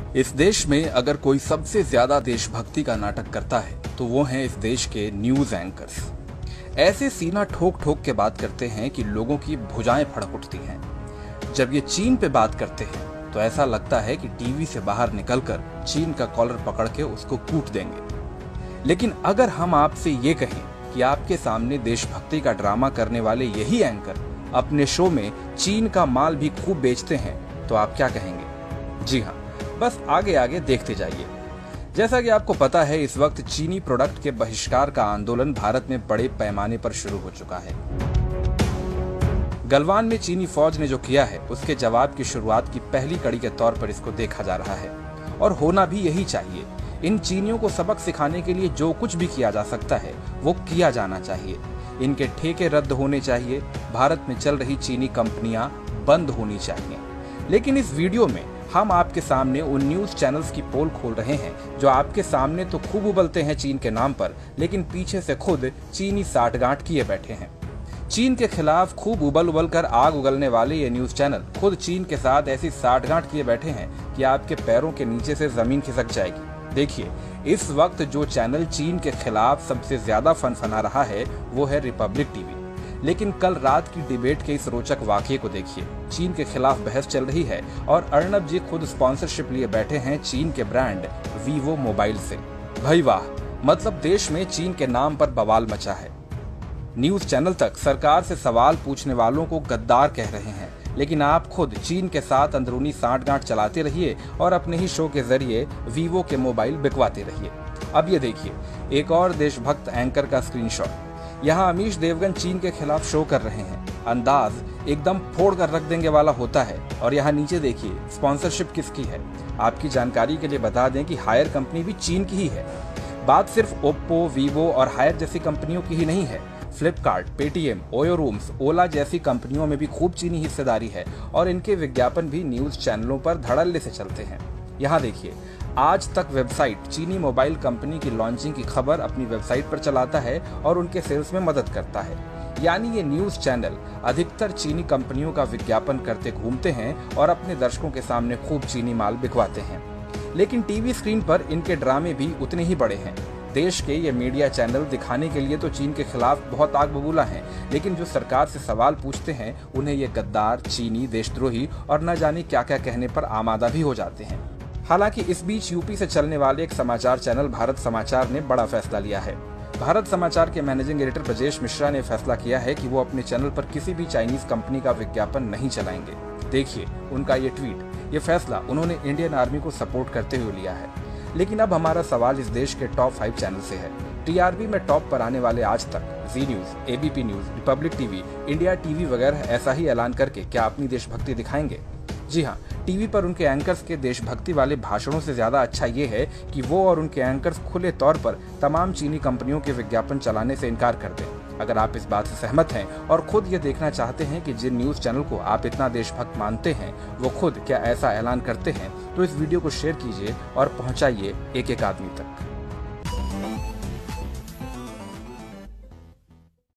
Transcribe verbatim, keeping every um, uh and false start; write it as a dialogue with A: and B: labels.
A: इस देश में अगर कोई सबसे ज्यादा देशभक्ति का नाटक करता है तो वो हैं इस देश के न्यूज एंकर्स। ऐसे सीना ठोक ठोक के बात करते हैं कि लोगों की भुजाएं फड़क उठती हैं। जब ये चीन पे बात करते हैं तो ऐसा लगता है कि टीवी से बाहर निकलकर चीन का कॉलर पकड़ के उसको कूट देंगे। लेकिन अगर हम आपसे ये कहें कि आपके सामने देशभक्ति का ड्रामा करने वाले यही एंकर अपने शो में चीन का माल भी खूब बेचते हैं तो आप क्या कहेंगे? जी हाँ, बस आगे आगे देखते जाइए। जैसा कि आपको पता है, इस वक्त चीनी प्रोडक्ट के बहिष्कार का आंदोलन भारत में बड़े पैमाने पर शुरू हो चुका है। गलवान में चीनी फौज ने जो किया है उसके जवाब की शुरुआत की पहली कड़ी के तौर पर इसको देखा जा रहा है, और होना भी यही चाहिए। इन चीनियों को सबक सिखाने के लिए जो कुछ भी किया जा सकता है वो किया जाना चाहिए। इनके ठेके रद्द होने चाहिए, भारत में चल रही चीनी कंपनियां बंद होनी चाहिए। लेकिन इस वीडियो में हम आपके सामने उन न्यूज चैनल्स की पोल खोल रहे हैं जो आपके सामने तो खूब उबलते हैं चीन के नाम पर, लेकिन पीछे से खुद चीनी साठगांठ किए बैठे हैं। चीन के खिलाफ खूब उबल उबल कर आग उगलने वाले ये न्यूज चैनल खुद चीन के साथ ऐसी साठगांठ किए बैठे हैं कि आपके पैरों के नीचे से जमीन खिसक जाएगी। देखिए, इस वक्त जो चैनल चीन के खिलाफ सबसे ज्यादा फनफना रहा है वो है रिपब्लिक टीवी। लेकिन कल रात की डिबेट के इस रोचक वाकये को देखिए। चीन के खिलाफ बहस चल रही है और अर्नब जी खुद स्पॉन्सरशिप लिए बैठे हैं चीन के ब्रांड वीवो मोबाइल से। भाई वाह, मतलब देश में चीन के नाम पर बवाल मचा है। न्यूज चैनल तक सरकार से सवाल पूछने वालों को गद्दार कह रहे हैं, लेकिन आप खुद चीन के साथ अंदरूनी सांठगांठ चलाते रहिए और अपने ही शो के जरिए वीवो के मोबाइल बिकवाते रहिए। अब ये देखिए एक और देशभक्त एंकर का स्क्रीनशॉट। यहाँ अमीश देवगन चीन के खिलाफ शो कर रहे हैं। अंदाज एकदम फोड़ कर रख देंगे वाला होता है। और यहाँ नीचे देखिए स्पॉन्सरशिप किसकी है। आपकी जानकारी के लिए बता दें कि हायर कंपनी भी चीन की ही है। बात सिर्फ ओप्पो, वीवो और हायर जैसी कंपनियों की ही नहीं है। Flipkart, Paytm, OYO Rooms, Ola जैसी कंपनियों में भी खूब चीनी हिस्सेदारी है और इनके विज्ञापन भी न्यूज चैनलों पर धड़ल्ले से चलते हैं। यहाँ देखिए, आज तक वेबसाइट चीनी मोबाइल कंपनी की लॉन्चिंग की खबर अपनी वेबसाइट पर चलाता है और उनके सेल्स में मदद करता है। यानी ये न्यूज चैनल अधिकतर चीनी कंपनियों का विज्ञापन करते घूमते हैं और अपने दर्शकों के सामने खूब चीनी माल बिकवाते हैं। लेकिन टीवी स्क्रीन पर इनके ड्रामे भी उतने ही बड़े हैं। देश के ये मीडिया चैनल दिखाने के लिए तो चीन के खिलाफ बहुत आग बबूला हैं, लेकिन जो सरकार से सवाल पूछते हैं उन्हें ये गद्दार, चीनी, देशद्रोही और न जाने क्या क्या कहने पर आमादा भी हो जाते हैं। हालांकि इस बीच यूपी से चलने वाले एक समाचार चैनल भारत समाचार ने बड़ा फैसला लिया है। भारत समाचार के मैनेजिंग एडिटर ब्रजेश मिश्रा ने फैसला किया है कि वो अपने चैनल पर किसी भी चाइनीज कंपनी का विज्ञापन नहीं चलाएंगे। देखिए उनका ये ट्वीट। ये फैसला उन्होंने इंडियन आर्मी को सपोर्ट करते हुए लिया है। लेकिन अब हमारा सवाल इस देश के टॉप फाइव चैनल से है। टीआरपी में टॉप पर आने वाले Aaj Tak, Zee News, ABP News, Republic TV, India TV वगैरह ऐसा ही ऐलान करके क्या अपनी देशभक्ति दिखाएंगे? जी हाँ, टीवी पर उनके एंकर्स के देशभक्ति वाले भाषणों से ज्यादा अच्छा ये है कि वो और उनके एंकर्स खुले तौर पर तमाम चीनी कंपनियों के विज्ञापन चलाने से इनकार कर दें। अगर आप इस बात से सहमत हैं और खुद ये देखना चाहते हैं कि जिन न्यूज चैनल को आप इतना देशभक्त मानते हैं वो खुद क्या ऐसा ऐलान करते हैं, तो इस वीडियो को शेयर कीजिए और पहुंचाइए एक एक आदमी तक।